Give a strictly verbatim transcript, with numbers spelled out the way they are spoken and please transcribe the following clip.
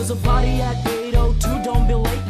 There's a party at eight oh two, don't be late.